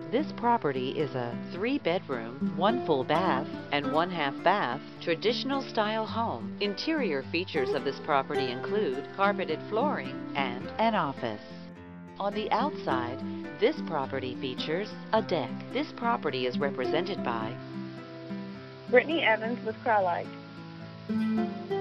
This property is a 3-bedroom, 1 full bath, and 1/2 bath, traditional style home. Interior features of this property include carpeted flooring and an office. On the outside, this property features a deck. This property is represented by Brittany Evans with Crye-Leike.